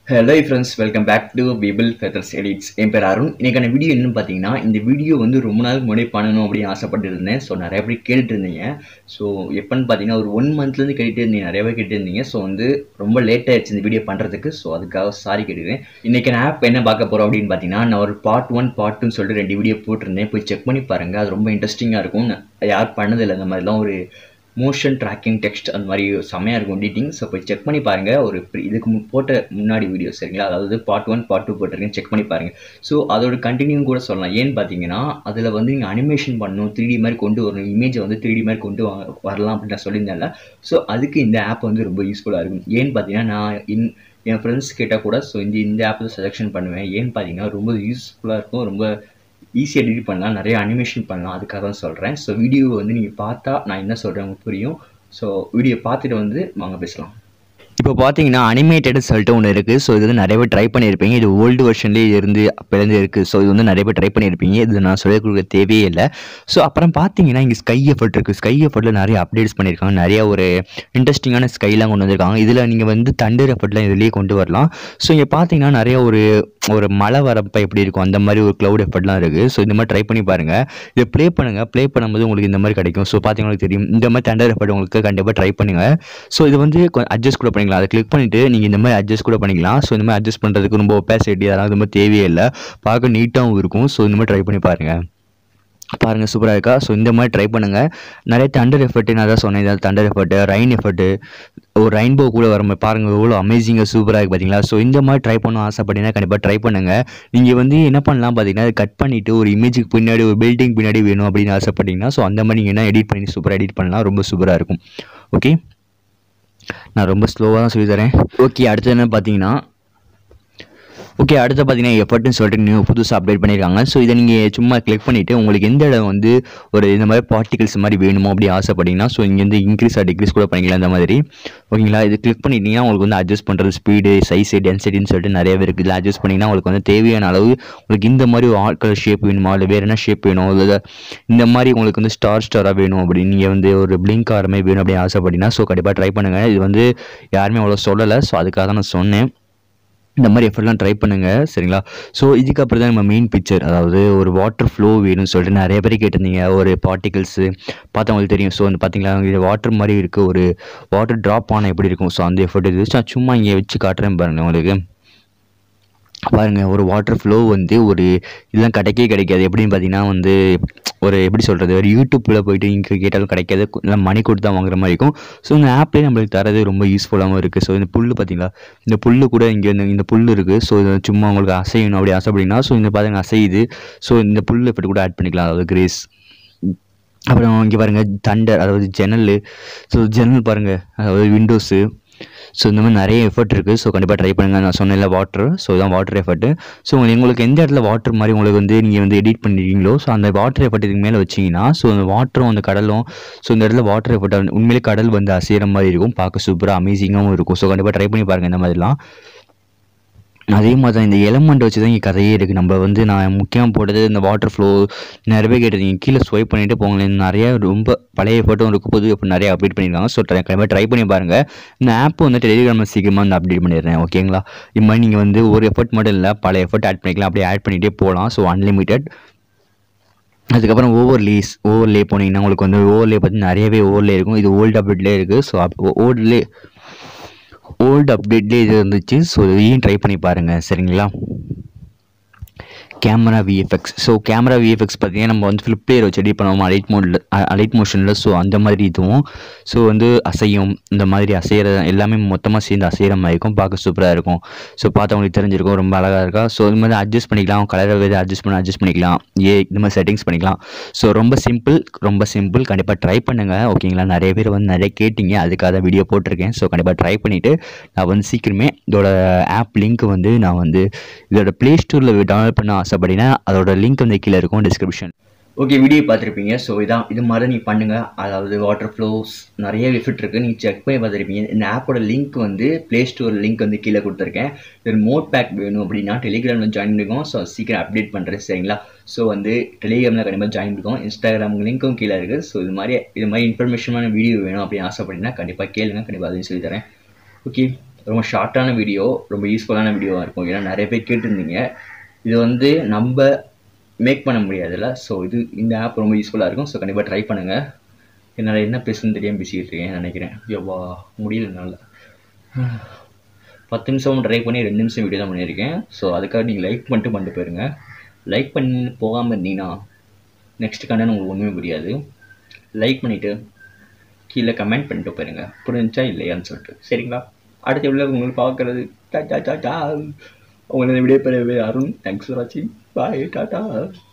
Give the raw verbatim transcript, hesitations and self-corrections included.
Hello friends, welcome back to people feathers edits. என் பேர் அருண். இன்றைக்கான வீடியோ என்னன்னு பார்த்தீங்கன்னா, இந்த வீடியோ வந்து ரொம்ப நாளுக்கு முன்னாடி பண்ணணும் அப்படின்னு ஆசைப்பட்டு இருந்தேன். ஸோ நிறைய பேர் கேட்டுட்டு இருந்தீங்க. ஸோ எப்போன்னு பார்த்தீங்கன்னா ஒரு ஒன் மந்த்லேருந்து கேட்டுட்டு இருந்தீங்க, நிறைய பேர் கேட்டு இருந்தீங்க. ஸோ வந்து ரொம்ப லேட் ஆயிடுச்சு இந்த வீடியோ பண்ணுறதுக்கு. ஸோ அதுக்காக சாரி கேட்டுக்கிறேன். இன்றைக்கி நான் ஆப் என்ன பார்க்க போகிறோம் அப்படின்னு பார்த்தீங்கன்னா, நான் ஒரு பார்ட் ஒன் பார்ட் டூன்னு சொல்லிட்டு ரெண்டு வீடியோ போட்டிருந்தேன். போய் செக் பண்ணி பாருங்கள். அது ரொம்ப இன்ட்ரெஸ்டிங்காக இருக்கும். யார் பண்ணதில்லை இந்த மாதிரிலாம் ஒரு மோஷன் ட்ராக்கிங் டெக்ஸ்ட் அந்த மாதிரி செம்மையாக இருக்கும் எடிட்டிங். ஸோ போய் செக் பண்ணி பாருங்கள். ஒரு இதுக்கு போட்ட முன்னாடி வீடியோ சரிங்களா, அதாவது பார்ட் ஒன் பார்ட் டூ போட்டிருக்கேன், செக் பண்ணி பாருங்கள். ஸோ அதோட கண்டினியூ கூட சொல்லலாம். ஏன்னு பார்த்தீங்கன்னா, அதில் வந்து நீங்கள் அனிமேஷன் பண்ணணும், த்ரீ டி மாதிரி கொண்டு வரணும், இமேஜை வந்து த்ரீ டி மாதிரி கொண்டு வரலாம் அப்படின்னு நான் சொல்லியிருந்தேன்ல. ஸோ அதுக்கு இந்த ஆப் வந்து ரொம்ப யூஸ்ஃபுல்லாக இருக்கும். ஏன்னு பார்த்தீங்கன்னா, நான் இன் என் ஃப்ரெண்ட்ஸ் கேட்டால் கூட ஸோ இந்த இந்த ஆப் தான் செலெக்ஷன் பண்ணுவேன். ஏன்னு பார்த்தீங்கன்னா ரொம்ப யூஸ்ஃபுல்லாக இருக்கும், ரொம்ப ஈஸியாக எடிட் பண்ணலாம், நிறைய அனிமேஷன் பண்ணலாம். அதுக்காக தான் சொல்கிறேன். ஸோ வீடியோ வந்து நீங்கள் பார்த்தா நான் என்ன சொல்கிறேன் உங்களுக்கு புரியும். ஸோ வீடியோ பார்த்துட்டு வந்து வாங்க பேசலாம். இப்போ பார்த்தீங்கன்னா அனிமேட்டட் சொல்லிட்டு ஒன்று இருக்குது. ஸோ இது வந்து நிறைய பேர் ட்ரை பண்ணியிருப்பீங்க. இது ஓல்டு வெர்ஷன்லேயே இருந்து அப்போலேருந்து இருக்குது. ஸோ இது வந்து நிறைய பேர் ட்ரை பண்ணியிருப்பீங்க. இது நான் சொல்லிக் கொடுக்க தேவையே இல்லை. ஸோ அப்புறம் பார்த்தீங்கன்னா இங்கே ஸ்கை எஃபர்ட் இருக்குது. ஸ்கை எஃபர்ட்டில் நிறைய அப்டேட்ஸ் பண்ணியிருக்காங்க. நிறைய ஒரு இன்ட்ரெஸ்டிங்கான ஸ்கைலாம் கொண்டு வந்திருக்காங்க. இதில் நீங்கள் வந்து தண்டர் எஃபர்ட்லாம் இதுலேயே கொண்டு வரலாம். ஸோ இங்கே பார்த்தீங்கன்னா நிறைய ஒரு ஒரு மழை வரப்போ எப்படி இருக்கும் அந்த மாதிரி ஒரு க்ளவுட் எஃபர்ட்லாம் இருக்குது. ஸோ இந்த மாதிரி ட்ரை பண்ணி பாருங்கள். இதை ப்ளே பண்ணுங்கள். ப்ளே பண்ணும்போது உங்களுக்கு இந்த மாதிரி கிடைக்கும். ஸோ பார்த்தீங்கன்னா தெரியும், இந்த மாதிரி தண்டர் எஃபர்ட் உங்களுக்கு கண்டிப்பாக ட்ரை பண்ணுங்கள். ஸோ இது வந்து அட்ஜஸ்ட் கூட பண்ணிக்கலாம். அதை கிளிக் பண்ணிவிட்டு நீங்கள் இந்த மாதிரி அட்ஜஸ்ட் கூட பண்ணிக்கலாம். ஸோ இந்த மாதிரி அட்ஜஸ்ட் பண்ணுறதுக்கு ரொம்ப ஒப்பாசிட்டி அதெல்லாம் இந்த மாதிரி தேவையே இல்லை. பார்க்க நீட்டாகவும் இருக்கும். ஸோ இந்த மாதிரி ட்ரை பண்ணி பாருங்கள். பாருங்கள், சூப்பராக இருக்கா. ஸோ இந்த மாதிரி ட்ரை பண்ணுங்கள். நிறைய தண்டர் எஃபர்ட்டு நான் தான் சொன்னேன். இதாவது தண்டர் எஃபர்ட்டு, ரெயின் எஃபர்ட்டு, ஒரு ரெயின்போ கூட வர மாதிரி பாருங்கள், எவ்வளோ அமேசிங்காக சூப்பராக இருக்குது பார்த்தீங்களா. ஸோ இந்த மாதிரி ட்ரை பண்ணணும் ஆசைப்பட்டீங்கன்னா கண்டிப்பாக ட்ரை பண்ணுங்கள். நீங்கள் வந்து என்ன பண்ணலாம் பார்த்தீங்கன்னா, அதை கட் பண்ணிவிட்டு ஒரு இமேஜுக்கு பின்னாடி ஒரு பில்டிங் பின்னாடி வேணும் அப்படின்னு ஆசைப்பட்டீங்கன்னா ஸோ அந்த மாதிரி நீங்கள் என்ன எடிட் பண்ணி சூப்பராக எடிட் பண்ணலாம். ரொம்ப சூப்பராக இருக்கும். ஓகே, நான் ரொம்ப ஸ்லோவாக தான் சொல்லி தரேன். ஓகே, அடுத்து என்ன பார்த்தீங்கன்னா ஓகே அடுத்து பார்த்தீங்கன்னா எஃபர்ட்னு சொல்லிட்டு நியூ புதுசாக அப்டேட் பண்ணியிருக்காங்க. ஸோ இதை நீங்கள் சும்மா கிளிக் பண்ணிவிட்டு உங்களுக்கு எந்த இடம் வந்து ஒரு இந்த மாதிரி பார்ட்டிகல்ஸ் மாதிரி வேணுமோ அப்படி ஆசைப்பட்டீங்கன்னா ஸோ இங்கேருந்து இன்க்ரீஸ் ஆர் டிக்ரீஸ் கூட பண்ணிக்கலாம் இந்த மாதிரி. ஓகேங்களா, இது கிளிக் பண்ணிட்டீங்கன்னா உங்களுக்கு வந்து அட்ஜஸ்ட் பண்ணுறது ஸ்பீடு, சைஸு, டென்சிட்டின்னு சொல்லிட்டு நிறையவே இருக்குது. இதில் அட்ஜஸ்ட் பண்ணிங்கன்னா உங்களுக்கு வந்து தேவையான அளவு உங்களுக்கு இந்த மாதிரி ஒரு ஆட்கள் ஷேப் வேணுமா, இல்லை வேறு என்ன ஷேப் வேணும், இல்லை இந்த மாதிரி உங்களுக்கு வந்து ஸ்டார் ஸ்டாராக வேணும் அப்படின்னு நீங்கள் வந்து ஒரு பிளிங்க் ஆகிற மாதிரி வேணும் அப்படின்னு ஆசைப்பட்டீங்கன்னா ஸோ கண்டிப்பாக ட்ரை பண்ணுங்கள். இது வந்து யாருமே அவ்வளோ சொல்லலை. ஸோ அதுக்காக தான் நான் சொன்னேன். இந்த மாதிரி எஃபர்ட்லாம் ட்ரை பண்ணுங்கள் சரிங்களா. ஸோ இதுக்கப்புறம் தான் நம்ம மெயின் பிக்சர், அதாவது ஒரு வாட்டர் ஃப்ளோ வேணும்னு சொல்லிட்டு நிறைய பேர் கேட்டிருந்தீங்க. ஒரு பார்ட்டிகல்ஸு பார்த்தா உங்களுக்கு தெரியும். ஸோ வந்து பார்த்தீங்களா, இது வாட்டர் மாதிரி இருக்குது. ஒரு வாட்டர் ட்ராப் ஆனால் எப்படி இருக்கும். ஸோ அந்த எஃபர்ட் இது நான் சும்மா இங்கே வச்சு காட்டுறேன் பாருங்கள். உங்களுக்கு பாருங்கள், ஒரு வாட்டர் ஃப்ளோ வந்து ஒரு இதெல்லாம் கிடைக்கவே கிடைக்காது. எப்படின்னு பார்த்தீங்கன்னா வந்து ஒரு எப்படி சொல்கிறது, ஒரு யூடியூப்பில் போய்ட்டு இங்கே கேட்டாலும் கிடைக்காது, இல்லை மணி கொடுத்து தான் வாங்குற மாதிரி இருக்கும். ஸோ இந்த ஆப்லேயே நம்மளுக்கு தரது ரொம்ப யூஸ்ஃபுல்லாகவும் இருக்குது. ஸோ இந்த புல் பார்த்தீங்களா, இந்த புல் கூட இங்கே இந்த இந்த புல் இருக்குது. ஸோ இதை சும்மா உங்களுக்கு அசையணும் அப்படி ஆசைப்படிங்கன்னா ஸோ இந்த பார்த்தீங்கன்னா அசையுது. ஸோ இந்த புல் எஃபெக்ட் கூட ஆட் பண்ணிக்கலாம், அதாவது கிரேஸ். அப்புறம் இங்கே பாருங்கள் தண்டர், அதாவது ஜன்னல். ஸோ ஜன்னல் பாருங்கள், அதாவது விண்டோஸு. ஸோ இந்த மாதிரி நிறைய எஃபர்ட் இருக்குது. ஸோ கண்டிப்பாக ட்ரை பண்ணுங்கள். நான் சொன்னேன்ல வாட்டர், ஸோ இதான் வாட்டர் எஃபர்ட்டு. ஸோ உங்களுக்கு எந்த இடத்துல வாட்டர் மாதிரி உங்களுக்கு வந்து நீங்கள் வந்து எடிட் பண்ணிருக்கீங்களோ ஸோ அந்த வாட்டர் எஃபர்ட் இதுக்கு மேலே வச்சிங்கன்னா ஸோ அந்த வாட்டரும் அந்த கடலும் ஸோ இந்த இடத்துல வாட்டர் எஃபர்ட் உண்மையிலே கடல் வந்து அசைகிற மாதிரி இருக்கும். பார்க்க சூப்பராக அமேசிங்காகவும் இருக்கும். ஸோ கண்டிப்பாக ட்ரை பண்ணி பாருங்கள் இந்த மாதிரிலாம். அதே மாதிரி தான் இந்த எலமெண்ட் வச்சு தான் இங்கே கதையே இருக்குது. நம்ம வந்து நான் முக்கியமாக போட்டது இந்த வாட்டர் ஃப்ளோ. நிறைய பேர் கேட்டிருந்தீங்க, கீழே ஸ்வைப் பண்ணிவிட்டு போங்களேன். நிறைய ரொம்ப பழைய ஃபோட்டோ இருக்கும் போது இப்போ நிறைய அப்டேட் பண்ணியிருக்காங்க. ஸோ ட்ரை கண்டிப்பாக ட்ரை பண்ணி பாருங்கள். இந்த ஆப் வந்து டெலிகிராமில் சீக்கிரமாக வந்து அப்டேட் பண்ணிடுறேன். ஓகேங்களா, இது மாதிரி நீங்கள் வந்து ஒரு எஃபர்ட் மட்டும் இல்லை, பல எஃபர்ட் ஆட் பண்ணிக்கலாம். அப்படியே ஆட் பண்ணிகிட்டே போகலாம். So unlimited. அதுக்கப்புறம் ஓவர்லேஸ், ஓவர்லே போனீங்கன்னா உங்களுக்கு வந்து ஓவர்லே பார்த்து நிறையவே ஓவர்லே இருக்கும். இது ஓல்டு அப்டேட்லேயே இருக்குது. ஸோ அப் ஓல்ட்லே ஓல்டு அப்டேட்லேயே இது இருந்துச்சு. ஸோ இதையும் ட்ரை பண்ணி பாருங்கள் சரிங்களா. Camera VFX. So camera VFX பார்த்தீங்கன்னா நம்ம வந்து ஃப்ளிப் பிளேயர் வச்சு எடிட் பண்ணுவோம் அலைட் மோடில் அலைட் மோஷனில். ஸோ அந்த மாதிரி இதுவும் ஸோ வந்து அசையும், இந்த மாதிரி அசைகிற எல்லாமே மொத்தமாக சேர்ந்து அசைகிற மாதிரி இருக்கும். பார்க்க சூப்பராக இருக்கும். ஸோ பார்த்தவங்களுக்கு தெரிஞ்சிருக்கும், ரொம்ப அழகாக இருக்கா. ஸோ இது மாதிரி அட்ஜஸ்ட் பண்ணிக்கலாம், கலரை வேறு அட்ஜஸ்ட் பண்ணி அட்ஜஸ்ட் பண்ணிக்கலாம், ஏ இந்த மாதிரி செட்டிங்ஸ் பண்ணிக்கலாம். ஸோ ரொம்ப சிம்பிள், ரொம்ப சிம்பிள். கண்டிப்பாக ட்ரை பண்ணுங்கள். ஓகேங்களா, நிறைய பேர் வந்து நிறைய கேட்டிங்க, அதுக்காக தான் வீடியோ போட்டிருக்கேன். ஸோ கண்டிப்பாக ட்ரை பண்ணிவிட்டு நான் வந்து சீக்கிரமே இதோட ஆப் லிங்க் வந்து நான் வந்து இதோட ப்ளே ஸ்டோரில் டவுன்லோட் பண்ண ஆசைப்படினா அதோட லிங்க் வந்து கீழே இருக்கும் டிஸ்கிரிப்ஷன். ஓகே, வீடியோ பார்த்துருப்பீங்க. ஸோ இதான் இது மாதிரி நீங்கள் பண்ணுங்கள். அதாவது வாட்டர் ஃப்ளோஸ் நிறைய எஃபெக்ட் இருக்குது, நீங்கள் செக் பண்ணி பார்த்துருப்பீங்க. இந்த ஆப்போட லிங்க் வந்து ப்ளே ஸ்டோர் லிங்க் வந்து கீழே கொடுத்துருக்கேன். இது மோட் பேக் வேணும் அப்படின்னா டெலிகிராமில் ஜாயின் பண்ணிக்கோங்க. ஸோ சீக்கிரம் அப்டேட் பண்ணுறேன் சரிங்களா. ஸோ வந்து டெலிகிராமில் கண்டிப்பாக ஜாயின் பண்ணிக்கோங்க. இன்ஸ்டாகிராம் லிங்க்கும் கீழே இருக்குது. ஸோ இது மாதிரி இது மாதிரி இன்ஃபர்மேஷனான வீடியோ வேணும் அப்படின்னு ஆசைப்பட்டீங்கன்னா கண்டிப்பாக கேளுங்க, கண்டிப்பாக அதையும் சொல்லி தரேன். ஓகே, ரொம்ப ஷார்ட்டான வீடியோ, ரொம்ப யூஸ்ஃபுல்லான வீடியோவாக இருக்கும். ஏன்னா நிறைய பேர் கேட்டிருந்தீங்க. இது வந்து நம்ம மேக் பண்ண முடியாதுல்ல. ஸோ இது இந்த ஆப் ரொம்ப யூஸ்ஃபுல்லாக இருக்கும். ஸோ கண்டிப்பாக ட்ரை பண்ணுங்கள். என்னால் என்ன பேசுன்னு தெரியாமல் பேசிக்கிட்டு இருக்கேன் நினைக்கிறேன். எவ்வா முடியல என்னால். பத்து நிமிஷம் ட்ரை பண்ணி ரெண்டு நிமிஷம் வீடியோ தான் பண்ணியிருக்கேன். ஸோ அதுக்காக நீங்கள் லைக் பண்ணிட்டு பண்ணிட்டு போயிருங்க. லைக் பண்ணி போகாமல் இருந்தீங்கன்னா நெக்ஸ்ட் கண்டென்ட் உங்களுக்கு ஒன்றுமே புரியாது. லைக் பண்ணிவிட்டு கீழே கமெண்ட் பண்ணிட்டு போயிருங்க, புரிஞ்சா இல்லையான்னு சொல்லிட்டு. சரிங்களா? அடுத்த வீடியோவில் உங்களுக்கு பார்க்குறது டா டா டா டா. உங்களை விடைபெறவே அருண். தேங்க்ஸ் ஃபார் வாட்சிங். Bye, tata.